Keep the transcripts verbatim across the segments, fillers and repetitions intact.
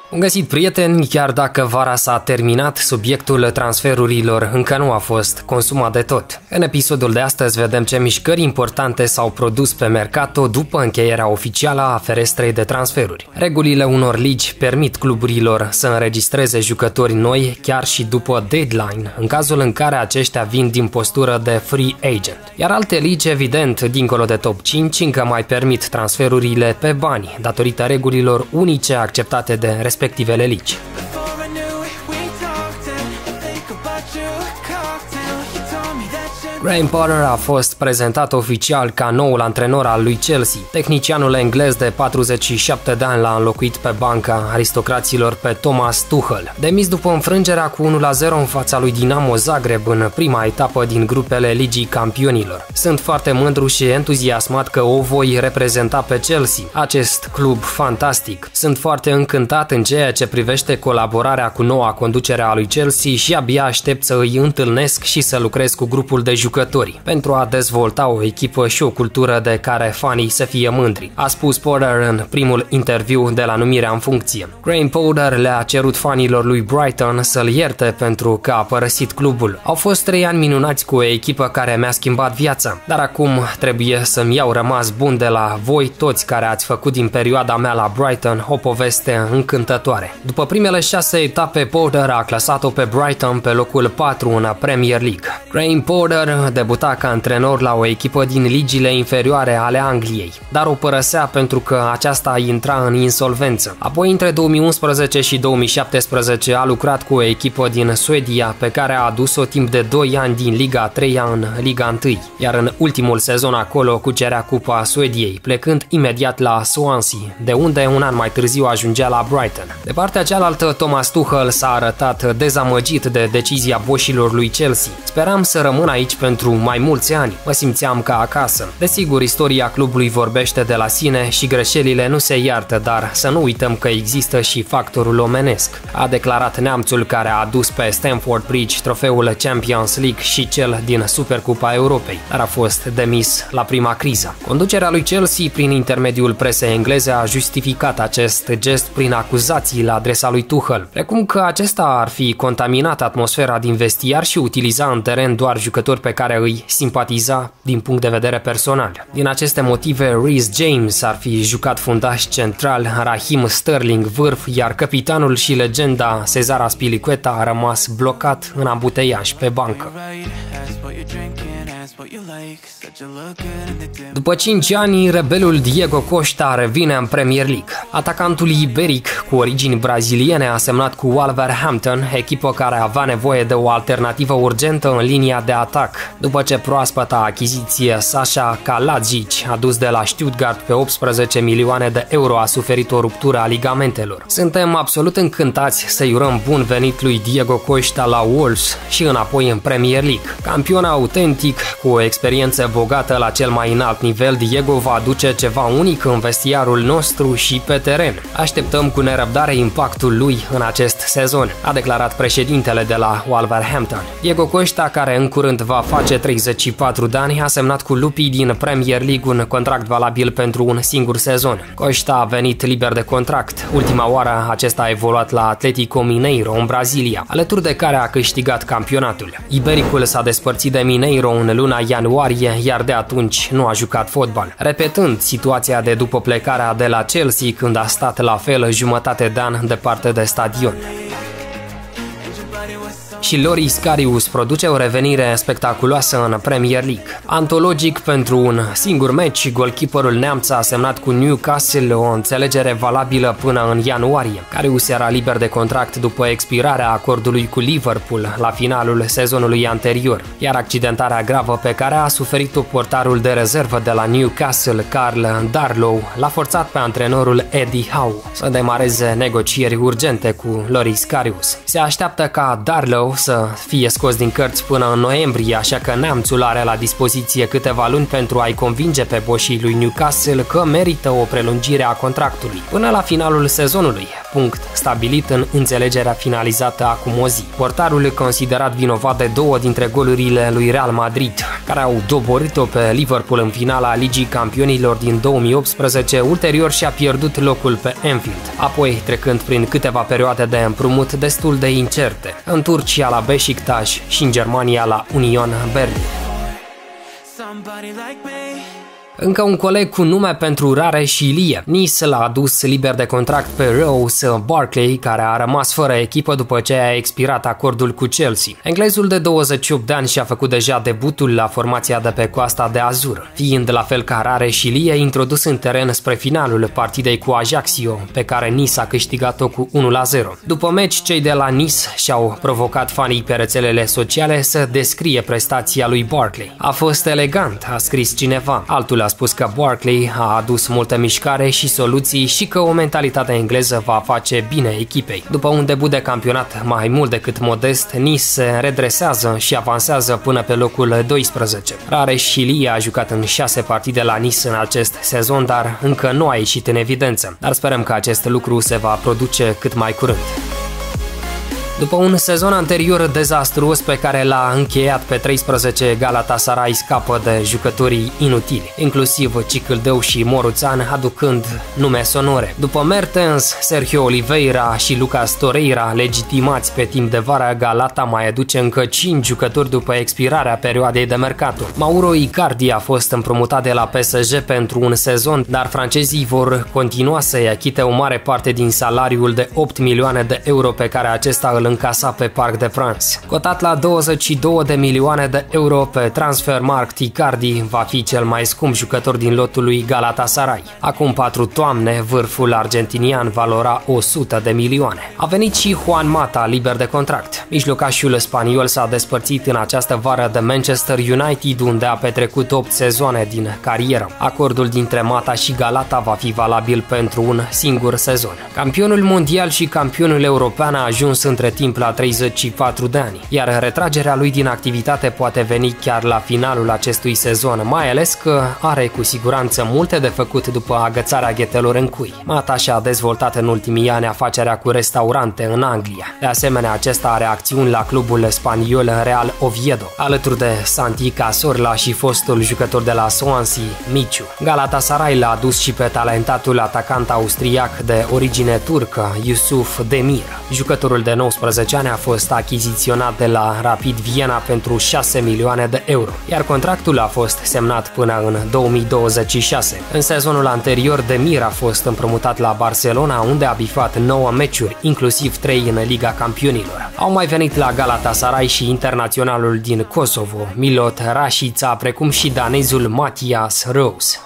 Bun găsit, prieteni! Chiar dacă vara s-a terminat, subiectul transferurilor încă nu a fost consumat de tot. În episodul de astăzi vedem ce mișcări importante s-au produs pe Mercato după încheierea oficială a ferestrei de transferuri. Regulile unor ligi permit cluburilor să înregistreze jucători noi chiar și după deadline, în cazul în care aceștia vin din postură de free agent. Iar alte ligi, evident, dincolo de top cinci, încă mai permit transferurile pe bani, datorită regulilor unice acceptate de respectivele ligi. Graham Potter a fost prezentat oficial ca noul antrenor al lui Chelsea. Tehnicianul englez de patruzeci și șapte de ani l-a înlocuit pe banca aristocraților pe Thomas Tuchel. Demis după înfrângerea cu unu la zero în fața lui Dinamo Zagreb în prima etapă din grupele Ligii Campionilor. Sunt foarte mândru și entuziasmat că o voi reprezenta pe Chelsea, acest club fantastic. Sunt foarte încântat în ceea ce privește colaborarea cu noua conducere a lui Chelsea și abia aștept să îi întâlnesc și să lucrez cu grupul de jucători pentru a dezvolta o echipă și o cultură de care fanii să fie mândri, a spus Potter în primul interviu de la numirea în funcție. Graham Potter le-a cerut fanilor lui Brighton să-l ierte pentru că a părăsit clubul. Au fost trei ani minunați cu o echipă care mi-a schimbat viața, dar acum trebuie să-mi iau rămas bun de la voi toți care ați făcut din perioada mea la Brighton o poveste încântătoare. După primele șase etape, Potter a clasat-o pe Brighton pe locul patru în Premier League. Graham Potter debuta ca antrenor la o echipă din ligiile inferioare ale Angliei, dar o părăsea pentru că aceasta intra în insolvență. Apoi, între două mii unsprezece și două mii șaptesprezece, a lucrat cu o echipă din Suedia pe care a adus-o timp de doi ani din Liga a treia în Liga unu, iar în ultimul sezon acolo cucerea Cupa Suediei, plecând imediat la Swansea, de unde un an mai târziu ajungea la Brighton. De partea cealaltă, Thomas Tuchel s-a arătat dezamăgit de decizia boșilor lui Chelsea. Speram să rămân aici pentru mai mulți ani, mă simțeam ca acasă. Desigur, istoria clubului vorbește de la sine și greșelile nu se iartă, dar să nu uităm că există și factorul omenesc, a declarat neamțul care a adus pe Stamford Bridge trofeul Champions League și cel din Supercupa Europei, dar a fost demis la prima criză. Conducerea lui Chelsea, prin intermediul presei engleze, a justificat acest gest prin acuzații la adresa lui Tuchel, precum că acesta ar fi contaminat atmosfera din vestiar și utiliza în teren doar jucători pe care îi simpatiza din punct de vedere personal. Din aceste motive, Reece James ar fi jucat fundaș central, Raheem Sterling vârf, iar capitanul și legenda Cesar Azpilicueta a rămas blocat în ambuteiaj pe bancă. După cinci ani, rebelul Diego Costa revine în Premier League. Atacantul iberic cu origini braziliene a semnat cu Wolverhampton, echipă care avea nevoie de o alternativă urgentă în linia de atac, după ce proaspăta achiziție Sasha Kalajic, adus de la Stuttgart pe optsprezece milioane de euro, a suferit o ruptură a ligamentelor. Suntem absolut încântați să-i urăm bun venit lui Diego Costa la Wolves și înapoi în Premier League. Campion autentic, cu o experiență bogată la cel mai înalt nivel, Diego va aduce ceva unic în vestiarul nostru și pe teren. Așteptăm cu nerăbdare impactul lui în acest sezon, a declarat președintele de la Wolverhampton. Diego Costa, care în curând va face treizeci și patru de ani, a semnat cu lupii din Premier League un contract valabil pentru un singur sezon. Costa a venit liber de contract. Ultima oară acesta a evoluat la Atletico Mineiro în Brazilia, alături de care a câștigat campionatul. Ibericul s-a despărțit de Mineiro în luna ianuarie, iar de atunci nu a jucat fotbal, repetând situația de după plecarea de la Chelsea, când a stat la fel jumătate de an departe de stadion. Și Loris Karius produce o revenire spectaculoasă în Premier League. Antologic pentru un singur meci, golkeeperul neamț a semnat cu Newcastle o înțelegere valabilă până în ianuarie. Karius era liber de contract după expirarea acordului cu Liverpool la finalul sezonului anterior, iar accidentarea gravă pe care a suferit-o portarul de rezervă de la Newcastle, Carl Darlow, l-a forțat pe antrenorul Eddie Howe să demareze negocieri urgente cu Loris Karius. Se așteaptă ca Darlow să fie scos din cărți până în noiembrie, așa că neamțul are la dispoziție câteva luni pentru a-i convinge pe boșii lui Newcastle că merită o prelungire a contractului până la finalul sezonului. punct stabilit în înțelegerea finalizată acum o zi. Portarul considerat vinovat de două dintre golurile lui Real Madrid, care au doborât-o pe Liverpool în finala Ligii Campionilor din două mii optsprezece, ulterior și-a pierdut locul pe Anfield, apoi trecând prin câteva perioade de împrumut destul de incerte, în Turcia la Beşiktaş și în Germania la Union Berlin. Încă un coleg cu nume pentru Rareș Ilie. Nice l-a adus liber de contract pe Ross Barkley, care a rămas fără echipă după ce a expirat acordul cu Chelsea. Englezul de douăzeci și opt de ani și-a făcut deja debutul la formația de pe Coasta de Azur, fiind la fel ca Rareș Ilie introdus în teren spre finalul partidei cu Ajaccio, pe care Nice a câștigat-o cu unu la zero. După meci, cei de la Nice și-au provocat fanii pe rețelele sociale să descrie prestația lui Barkley. A fost elegant, a scris cineva. Altul a spus că Barkley a adus multă mișcare și soluții și că o mentalitate engleză va face bine echipei. După un debut de campionat mai mult decât modest, Nice se redresează și avansează până pe locul doisprezece. Rareș Ilie a jucat în șase partide la Nice în acest sezon, dar încă nu a ieșit în evidență. Dar sperăm că acest lucru se va produce cât mai curând. După un sezon anterior dezastruos pe care l-a încheiat pe treisprezece, Galatasaray scapă de jucătorii inutili, inclusiv Cicâldău și Moruțan, aducând nume sonore. După Mertens, Sergio Oliveira și Lucas Torreira, legitimați pe timp de vară, Galata mai aduce încă cinci jucători după expirarea perioadei de mercato. Mauro Icardi a fost împrumutat de la P S G pentru un sezon, dar francezii vor continua să-i achite o mare parte din salariul de opt milioane de euro pe care acesta îl încasa pe Parc de France. Cotat la douăzeci și două de milioane de euro pe Transfermarkt, Icardi va fi cel mai scump jucător din lotul lui Galatasaray. Acum patru toamne, vârful argentinian valora o sută de milioane. A venit și Juan Mata, liber de contract. Mijlocașul spaniol s-a despărțit în această vară de Manchester United, unde a petrecut opt sezoane din carieră. Acordul dintre Mata și Galata va fi valabil pentru un singur sezon. Campionul mondial și campionul european a ajuns între timp la treizeci și patru de ani, iar retragerea lui din activitate poate veni chiar la finalul acestui sezon, mai ales că are cu siguranță multe de făcut după agățarea ghetelor în cui. Mata și-a dezvoltat în ultimii ani afacerea cu restaurante în Anglia. De asemenea, acesta are acțiuni la clubul spaniol Real Oviedo, alături de Santi Cazorla și fostul jucător de la Swansea, Miciu. Galatasaray l-a adus și pe talentatul atacant austriac de origine turcă, Yusuf Demir. Jucătorul de nouăsprezece ani a fost achiziționat de la Rapid Viena pentru șase milioane de euro, iar contractul a fost semnat până în două mii douăzeci și șase. În sezonul anterior, Demir a fost împrumutat la Barcelona, unde a bifat nouă meciuri, inclusiv trei în Liga Campionilor. Au mai venit la Galatasaray și internaționalul din Kosovo, Milot Rashica, precum și danezul Matthias Rose.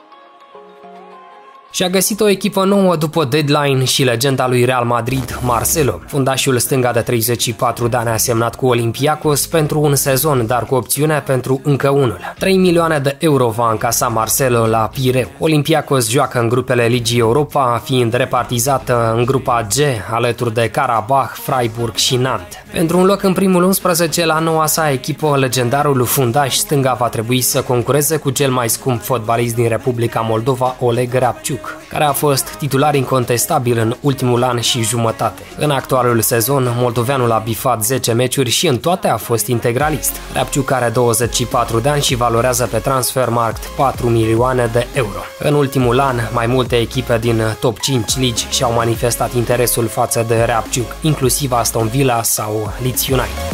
Și-a găsit o echipă nouă după deadline și legenda lui Real Madrid, Marcelo. Fundașul stânga de treizeci și patru de ani a semnat cu Olympiacos pentru un sezon, dar cu opțiune pentru încă unul. trei milioane de euro va încasa Marcelo la Pireu. Olympiacos joacă în grupele Ligii Europa, fiind repartizată în grupa G, alături de Karabakh, Freiburg și Nantes. Pentru un loc în primul unsprezece la noua sa echipă, legendarul fundaș stânga va trebui să concureze cu cel mai scump fotbalist din Republica Moldova, Oleg Reapciuc, care a fost titular incontestabil în ultimul an și jumătate. În actualul sezon, moldoveanul a bifat zece meciuri și în toate a fost integralist. Reapciuc are douăzeci și patru de ani și valorează pe Transfermarkt patru milioane de euro. În ultimul an, mai multe echipe din top cinci ligi și-au manifestat interesul față de Reapciuc, inclusiv Aston Villa sau Leeds United.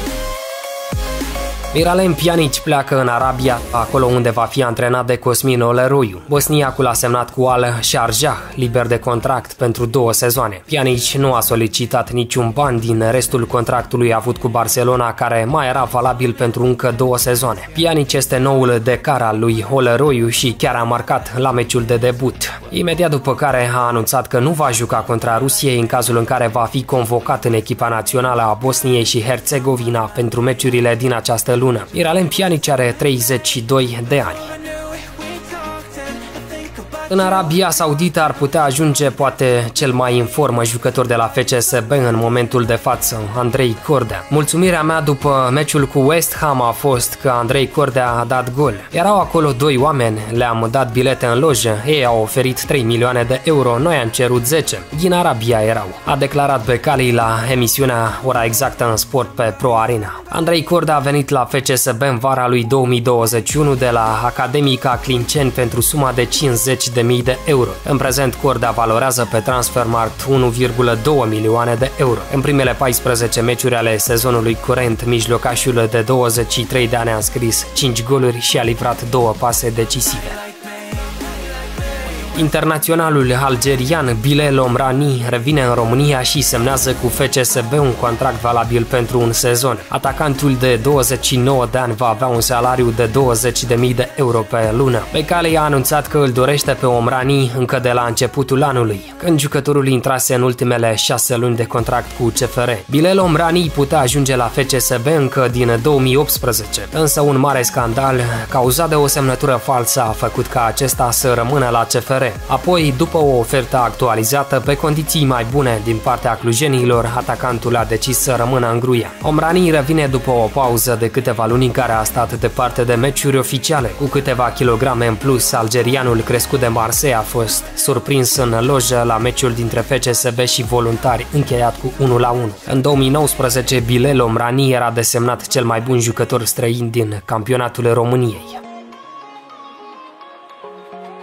Miralem Pjanic pleacă în Arabia, acolo unde va fi antrenat de Cosmin Oleroiu. Bosniacul a semnat cu Al Sharjah, liber de contract pentru două sezoane. Pjanic nu a solicitat niciun ban din restul contractului avut cu Barcelona, care mai era valabil pentru încă două sezoane. Pjanic este noul decar al lui Oleroiu și chiar a marcat la meciul de debut. Imediat după care a anunțat că nu va juca contra Rusiei în cazul în care va fi convocat în echipa națională a Bosniei și Herțegovina pentru meciurile din această lună. Miralem Pjanic are treizeci și doi de ani. În Arabia Saudită ar putea ajunge poate cel mai în formă jucător de la F C S B în momentul de față, Andrei Cordea. Mulțumirea mea după meciul cu West Ham a fost că Andrei Cordea a dat gol. Erau acolo doi oameni, le-am dat bilete în lojă, ei au oferit trei milioane de euro, noi am cerut zece. Din Arabia erau, a declarat Becali la emisiunea Ora Exactă în Sport pe Pro Arena. Andrei Cordea a venit la F C S B în vara lui două mii douăzeci și unu de la Academica Clinceni pentru suma de cincizeci de mii de euro. În prezent, Cordea valorează pe Transfermarkt unu virgulă doi milioane de euro. În primele paisprezece meciuri ale sezonului curent, mijlocașul de douăzeci și trei de ani a înscris cinci goluri și a livrat două pase decisive. Internaționalul algerian Bilel Omrani revine în România și semnează cu F C S B un contract valabil pentru un sezon. Atacantul de douăzeci și nouă de ani va avea un salariu de douăzeci de mii de euro pe lună. Becali a anunțat că îl dorește pe Omrani încă de la începutul anului, când jucătorul intrase în ultimele șase luni de contract cu C F R. Bilel Omrani putea ajunge la F C S B încă din două mii optsprezece, însă un mare scandal cauzat de o semnătură falsă a făcut ca acesta să rămână la C F R. Apoi, după o ofertă actualizată pe condiții mai bune din partea clujenilor, atacantul a decis să rămână în Gruia. Omrani revine după o pauză de câteva luni în care a stat departe de meciuri oficiale. Cu câteva kilograme în plus, algerianul crescut de Marseille a fost surprins în lojă la meciul dintre F C S B și Voluntari, încheiat cu unu la unu. În două mii nouăsprezece, Bilel Omrani era desemnat cel mai bun jucător străin din campionatul României.